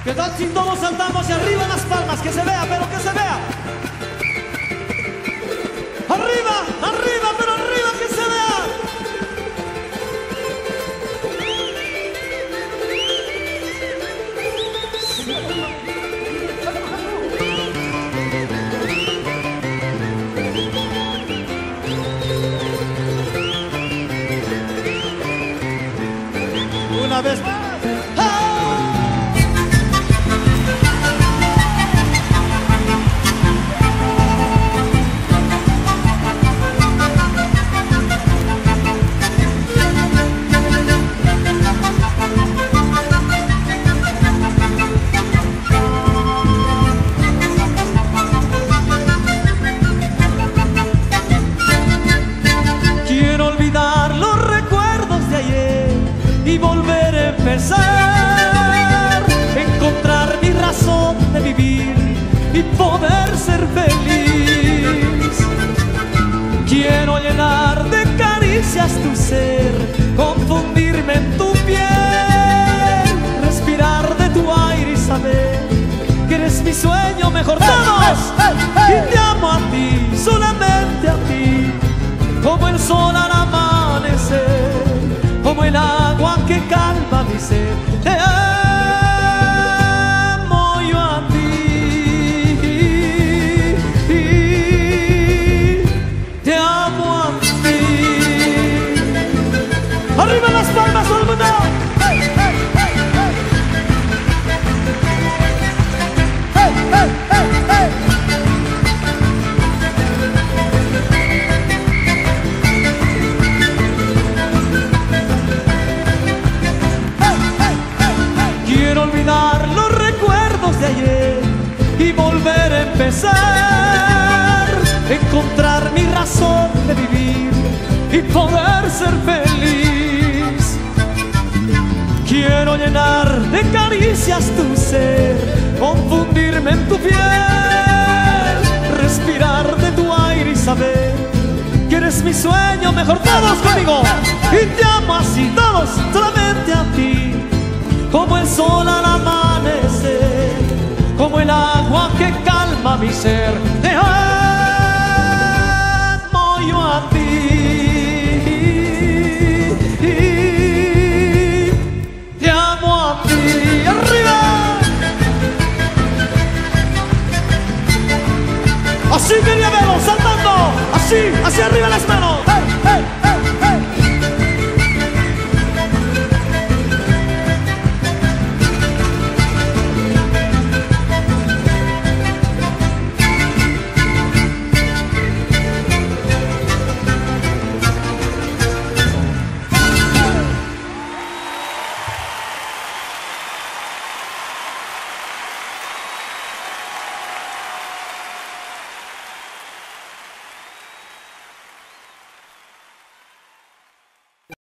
¿Qué tal si todos saltamos y arriba las palmas? Que se vea, pero que se vea. Arriba, arriba, pero arriba que se vea. Una vez más. Y volver a empezar, encontrar mi razón de vivir y poder ser feliz. Quiero llenar de caricias tu ser, confundirme en tu piel, respirar de tu aire y saber que eres mi sueño mejor. ¡Todos! Y te amo a ti, solamente a ti, como el sol al amanecer, como el agua que calma mi sed. Te amo yo a ti, te amo a ti. Arriba las palmas, todo el mundo. Hey, hey, hey, hey. Hey, hey, hey, hey. Quiero olvidar los recuerdos de ayer y volver a empezar, encontrar mi razón de vivir y poder ser feliz. Quiero llenar de caricias tu ser, confundirme en tu piel, respirar de tu aire y saber que eres mi sueño mejor. Todos conmigo. Y te amo así, todos, solamente a ti, como el sol al amanecer, como el agua que calma mi ser. Te amo yo a ti, te amo a ti. ¡Arriba! Así quería verlo, saltando, así, hacia arriba las manos.